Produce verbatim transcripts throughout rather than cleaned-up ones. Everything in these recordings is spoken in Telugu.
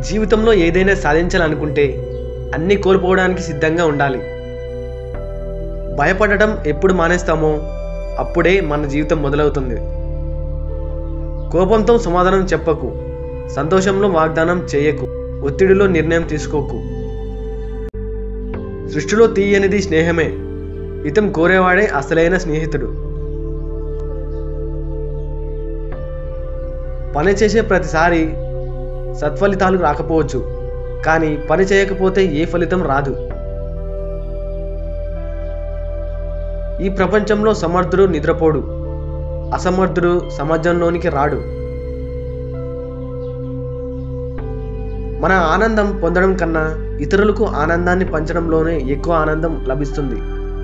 జీవితంలో ఏదైనా సాధించాలనుకుంటే అన్నీ కోల్పోవడానికి సిద్ధంగా ఉండాలి. భయపడటం ఎప్పుడు మానేస్తామో అప్పుడే మన జీవితం మొదలవుతుంది. కోపంతో సమాధానం చెప్పకు, సంతోషంలో వాగ్దానం చేయకు, ఒత్తిడిలో నిర్ణయం తీసుకోకు. సృష్టిలో తీయనిది స్నేహమే, హితం కోరేవాడే అసలైన స్నేహితుడు. పని చేసే ప్రతిసారి సత్ఫలితాలు రాకపోవచ్చు, కానీ పని చేయకపోతే ఏ ఫలితం రాదు. ఈ ప్రపంచంలో సమర్థుడు నిద్రపోడు, అసమర్థుడు సమాజంలోనికి రాడు. మన ఆనందం పొందడం కన్నా ఇతరులకు ఆనందాన్ని పంచడంలోనే ఎక్కువ ఆనందం లభిస్తుంది.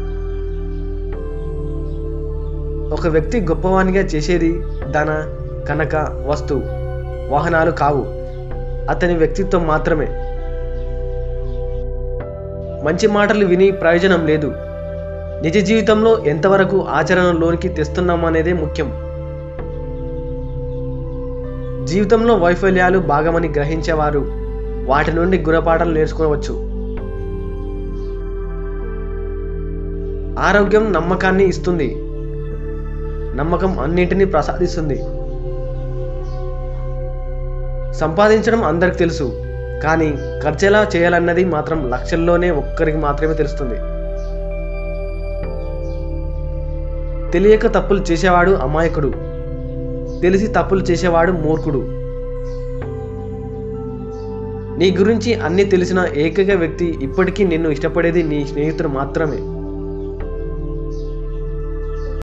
ఒక వ్యక్తి గొప్పవానిగా చేసేది ధన, కనక, వస్తు, వాహనాలు కావు, అతని వ్యక్తిత్వం మాత్రమే. మంచి మాటలు విని ప్రయోజనం లేదు, నిజ జీవితంలో ఎంతవరకు ఆచరణలోనికి తెస్తున్నామనేదే ముఖ్యం. జీవితంలో వైఫల్యాలు భాగమని గ్రహించేవారు వాటి నుండి గుణపాఠాలు నేర్చుకోవచ్చు. ఆరోగ్యం నమ్మకాన్ని ఇస్తుంది, నమ్మకం అన్నింటినీ ప్రసాదిస్తుంది. సంపాదించడం అందరికి తెలుసు, కానీ ఖర్చెలా చేయాలన్నది మాత్రం లక్షల్లోనే ఒక్కరికి మాత్రమే తెలుస్తుంది. తెలియక తప్పులు చేసేవాడు అమాయకుడు, తెలిసి తప్పులు చేసేవాడు మూర్ఖుడు. నీ గురించి అన్నీ తెలిసిన ఏకైక వ్యక్తి ఇప్పటికీ నిన్ను ఇష్టపడేది నీ స్నేహితుడు మాత్రమే.